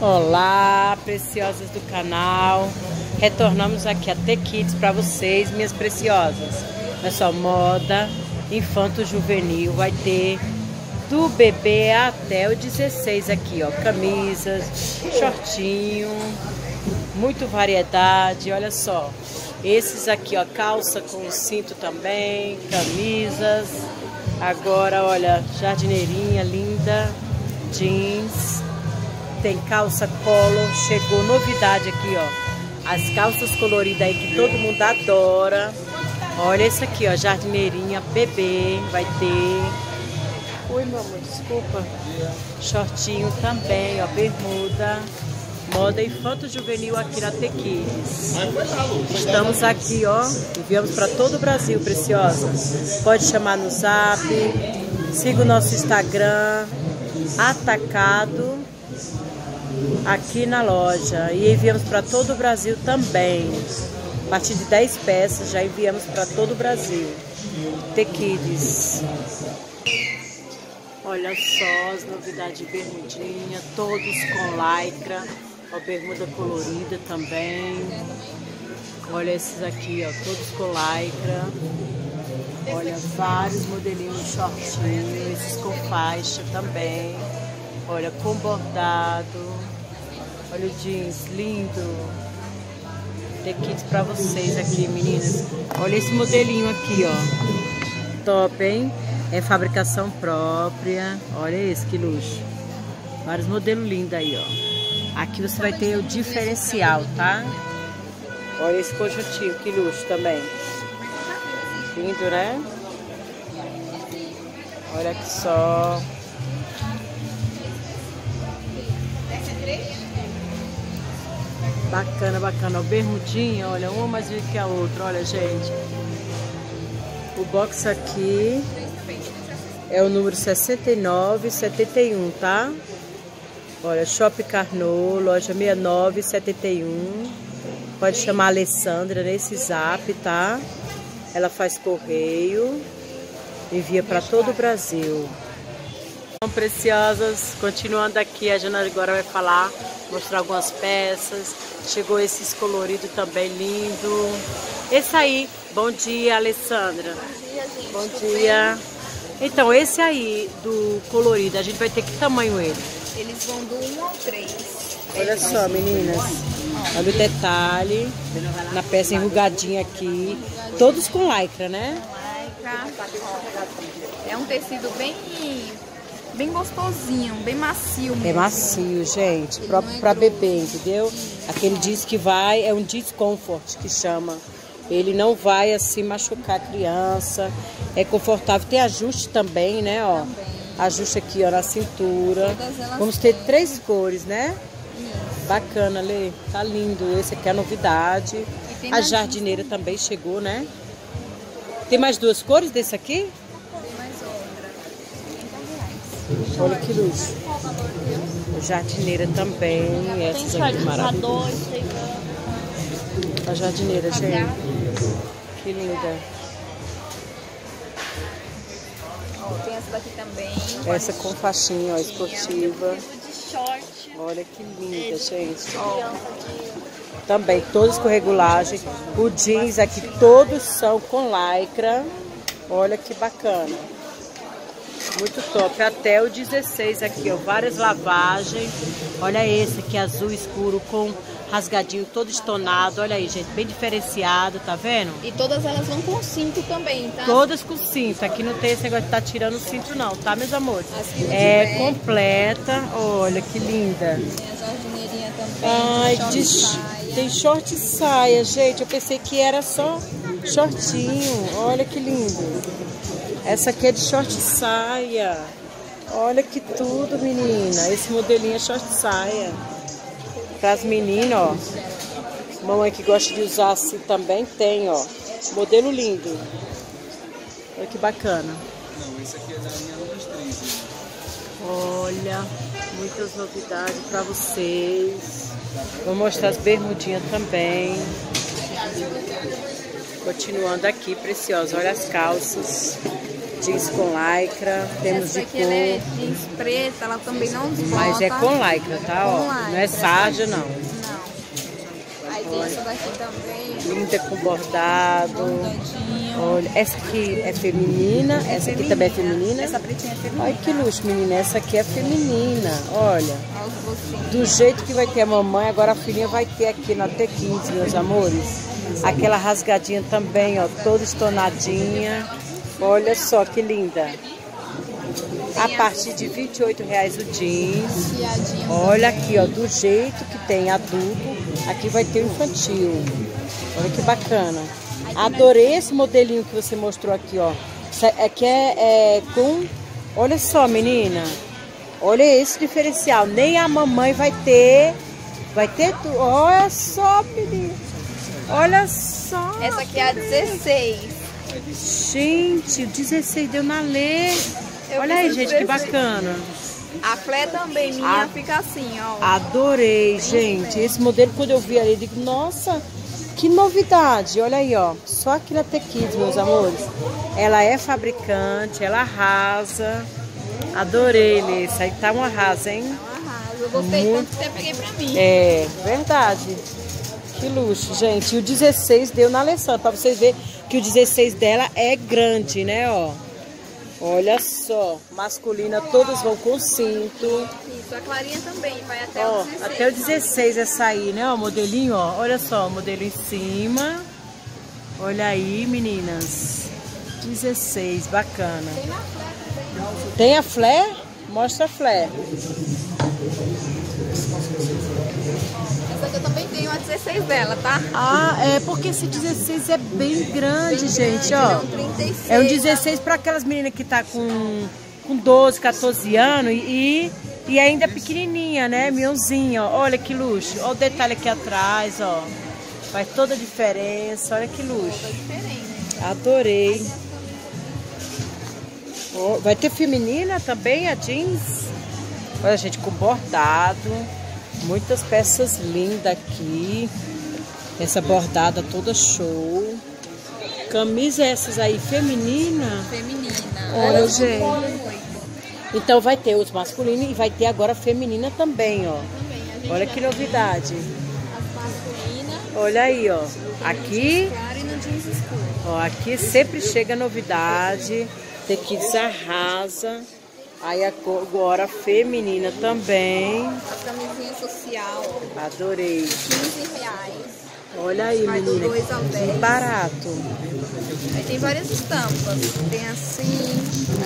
Olá, preciosas do canal. Retornamos aqui a T-Kids para vocês, minhas preciosas. Não é só moda infanto-juvenil, vai ter do bebê até o 16 aqui, ó. Camisas, shortinho, muito variedade, olha só. Esses aqui, ó, calça com cinto também, camisas. Agora, olha, jardineirinha linda, jeans. Tem calça polo, chegou novidade aqui, ó. As calças coloridas aí que todo mundo adora. Olha esse aqui, ó, jardineirinha, bebê, vai ter. Oi, meu amor, desculpa. Shortinho também, ó, bermuda. Moda infanto-juvenil aqui na T-Kids. Estamos aqui, ó, enviamos para todo o Brasil, preciosa. Pode chamar no Zap, siga o nosso Instagram, Atacado, aqui na loja. E enviamos para todo o Brasil também. A partir de 10 peças já enviamos para todo o Brasil. T-Kids. Olha só as novidades de bermudinha, todos com lycra. Ó, bermuda colorida também. Olha esses aqui, ó, todos com lycra. Olha, vários modelinhos de shortinho, esses com faixa também. Olha, com bordado. Olha o jeans, lindo. T-Kids pra vocês aqui, meninas. Olha esse modelinho aqui, ó. Top, hein? É fabricação própria. Olha esse, que luxo. Vários modelos lindos aí, ó. Aqui você vai ter o diferencial, tá? Olha esse conjuntinho, que luxo também. Lindo, né? Olha aqui só. Bacana, bacana. O bermudinha, olha, uma mais linda que a outra. Olha, gente. O box aqui é o número 6971, tá? Olha, Shopping Carnot, loja 6971. Pode chamar a Alessandra nesse zap, tá? Ela faz correio, envia para todo o Brasil. Então, preciosas, continuando aqui, a Jana agora vai falar, mostrar algumas peças. Chegou esses coloridos também, lindo. Esse aí, bom dia, Alessandra. Bom dia, gente. Bom dia. Então, esse aí do colorido, a gente vai ter que tamanho ele? Eles vão do 1 ao 3. Olha só, meninas. Olha o detalhe. Na peça enrugadinha aqui. Todos com lycra, né? Lycra. É um tecido bem gostosinho, bem macio mesmo. É macio, gente. Próprio para bebê, entendeu? Aquele jeans que vai, é um jeans comfort que chama. Ele não vai assim machucar a criança. É confortável. Tem ajuste também, né? Ó. Ajuste aqui, ó, na cintura. Vamos ter 3 cores, né? Isso. Bacana, Lê. Tá lindo. Esse aqui é a novidade. A jardineira também chegou, né? Tem mais 2 cores desse aqui? Tem mais outra. R$30. Olha que luxo. A jardineira também. Essas aqui maravilhosas. A jardineira, gente. Que linda. Tem essa daqui também. Essa com faixinha, ó, esportiva. De short. Olha que linda, gente. Também todos com regulagem. O jeans aqui todos são com lycra. Olha que bacana. Muito top. Até o 16 aqui, ó. Várias lavagens. Olha esse aqui, azul escuro com rasgadinho, todo estonado. Olha aí, gente, bem diferenciado, tá vendo? E todas elas vão com cinto também, tá? Todas com cinto. Aqui não tem esse negócio de tá tirando o cinto não, tá, meus amores? É completa. Olha que linda. Tem a jardineirinha também. Ai, saia. tem short e saia, gente. Eu pensei que era só shortinho. Olha que lindo. Essa aqui é de short e saia. Olha que tudo, menina. Esse modelinho é short e saia. Para as meninas, ó. Mamãe que gosta de usar assim também tem, ó. Modelo lindo. Olha que bacana. Não, esse aqui é da linha 1 dos 3. Olha, muitas novidades para vocês. Vou mostrar as bermudinhas também. Continuando aqui, preciosa. Olha as calças. jeans com lycra, temos Essa de aqui ela é cor. jeans preta, ela também não desbota. Mas é com lycra, tá? Ó. Com Não é lycra. sarja, não. Não. Aí tem essa daqui também. Linda com bordado. Bordadinho. Olha, essa aqui é feminina, essa aqui também é feminina. Essa pretinha é feminina. Olha que luxo, menina. Essa aqui é feminina. Olha. Olha os bolsinhos. Do jeito que vai ter a mamãe, agora a filhinha vai ter aqui na T15, meus amores. Aquela rasgadinha também, ó, toda estonadinha. Olha só que linda. A partir de R$ 28,00 o jeans. Fiadinho. Olha aqui, ó, do jeito que tem adulto, aqui vai ter o infantil. Olha que bacana. Adorei esse modelinho que você mostrou aqui, ó. Aqui é com... Olha só, menina. Olha esse diferencial. Nem a mamãe vai ter. Vai ter tudo. Olha só, menina. Olha só. Essa aqui é a 16. Gente, o 16 deu na lei. Eu Olha aí, fiz gente, que 16. bacana. A flé também, minha, fica assim, ó. Adorei, gente. Esse modelo, quando eu vi ali, eu digo, nossa, que novidade. Olha aí, ó. Só aqui na T15, meus amores. Ela é fabricante, ela arrasa. Adorei, Lê. Isso aí tá um arraso, hein? Arrasa. Eu gostei tanto que até peguei pra mim. É, verdade. Que luxo, gente. E o 16 deu na Alessandra, pra vocês verem que o 16 dela é grande, né, ó. Olha só, masculina, todas vão com cinto. Isso, a clarinha também, vai até Ó, o 16. até o 16 é sair, né, ó, modelinho, ó. Olha só, o modelo em cima. Olha aí, meninas. 16, bacana. Tem na flé também. Tem a flare? Mostra a flare. Essa aqui eu também tenho a 16 dela, tá? Ah, é porque esse 16 é bem grande, gente, ó. É um 36. É um 16 para aquelas meninas que tá com 12, 14 anos e ainda pequenininha, né? Mionzinha, ó. Olha que luxo. Olha o detalhe aqui atrás, ó. Faz toda a diferença. Olha que luxo. É diferente. Adorei. Ó, vai ter feminina também, a jeans. Olha, gente, com bordado. Muitas peças lindas aqui. Essa bordada toda show. Camisa essas aí, feminina. Feminina. Olha, gente. Então vai ter os masculinos e vai ter agora feminina também, ó. Olha que novidade. As masculinas. Olha aí, ó. Aqui, Claro, e no jeans escuro. ó, aqui sempre chega novidade. T15 arrasa. Aí agora feminina também. A camisinha social, Adorei. R$15. Olha aí, Vai do menina. 2 ao 10. Barato. Aí tem várias estampas. Tem assim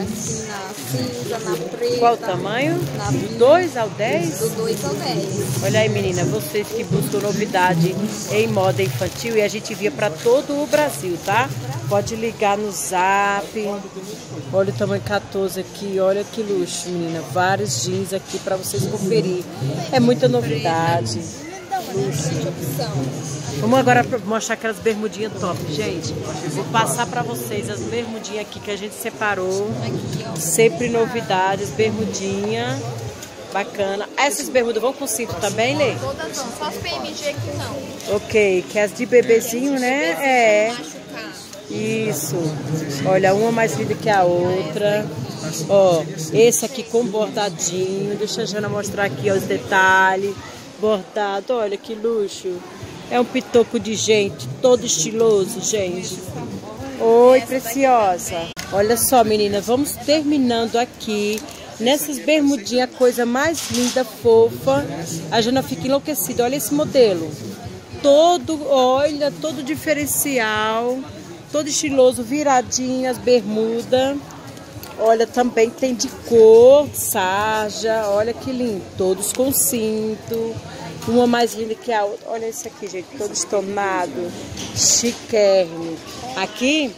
na cinza, na preta. Qual o tamanho? Na Do 2 ao 10? Do 2 ao 10. Olha aí, menina, vocês que buscam novidade em moda infantil e a gente via para todo o Brasil, tá? Pode ligar no Zap. Olha o tamanho 14 aqui, olha que luxo, menina. Vários jeans aqui para vocês conferir. É muita novidade. Bastante opção. Vamos agora mostrar aquelas bermudinhas top, gente. Vou passar para vocês as bermudinhas aqui que a gente separou. Aqui, ó. Sempre novidades, bermudinha. Bacana. Essas bermudas vão com cinto também, Lê? Todas vão, só as PMG que não. Ok, que as de bebezinho, né? É. Machucar. Isso. Olha, uma mais linda que a outra. Ó, esse aqui com bordadinho. Deixa a Jana mostrar aqui ó, os detalhes. Bordado, olha que luxo. É um pitoco de gente, todo estiloso, gente. Oi, preciosa. Olha só, menina, vamos terminando aqui. Nessas bermudinhas, coisa mais linda, fofa. A Jana fica enlouquecida. Olha esse modelo. Todo, olha, todo diferencial. Todo estiloso, viradinho, as bermudas. Olha, também tem de cor, sarja. Olha que lindo. Todos com cinto. Uma mais linda que a outra. Olha esse aqui, gente. Todo estonado. Chiquérrimo. Aqui,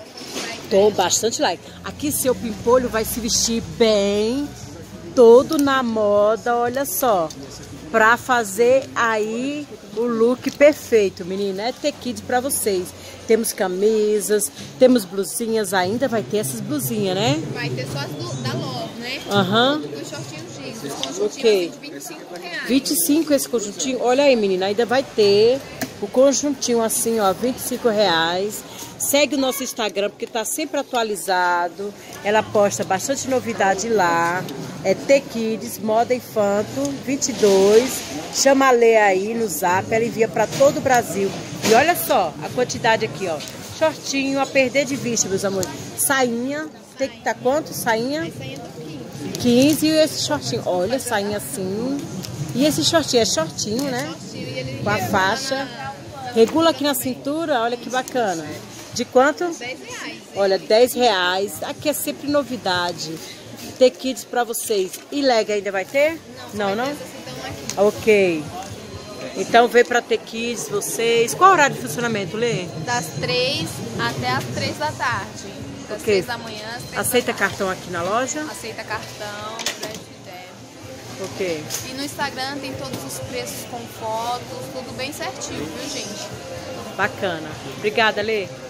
tô bastante like. Aqui, seu pimpolho vai se vestir bem. Todo na moda, olha só. Pra fazer aí o look perfeito, menina. É T15 pra vocês. Temos camisas, temos blusinhas ainda. Vai ter essas blusinhas, né? Vai ter só as da Love, né? Aham. Os shortinhos jeans. Os conjuntinhos Ok. assim, de R$25. 25 esse conjuntinho. Olha aí, menina. Ainda vai ter. O conjuntinho assim, ó, R$25. Segue o nosso Instagram, porque tá sempre atualizado. Ela posta bastante novidade lá. É T-Kids, Moda Infanto 22. Chama a Lê aí no zap, ela envia para todo o Brasil. E olha só a quantidade aqui, ó. Shortinho a perder de vista, meus amores. Sainha, tem que estar quanto? Sainha? 15 e esse shortinho. Olha, sainha assim. E esse shortinho é shortinho, né? Com a faixa. Regula aqui na cintura, olha que bacana. De quanto? R$10. Olha, R$10. Aqui é sempre novidade. T-Kids pra vocês. E leg ainda vai ter? Não, não? Ok. Então vem pra T-Kids vocês. Qual é o horário de funcionamento, Lê? Das 3 até as 3 da tarde. Das Ok. 3 da manhã às 3 Aceita da tarde. cartão aqui na loja? Aceita cartão, crédito e débito. Ok. E no Instagram tem todos os preços com fotos, tudo bem certinho, viu, gente? Bacana. Obrigada, Lê.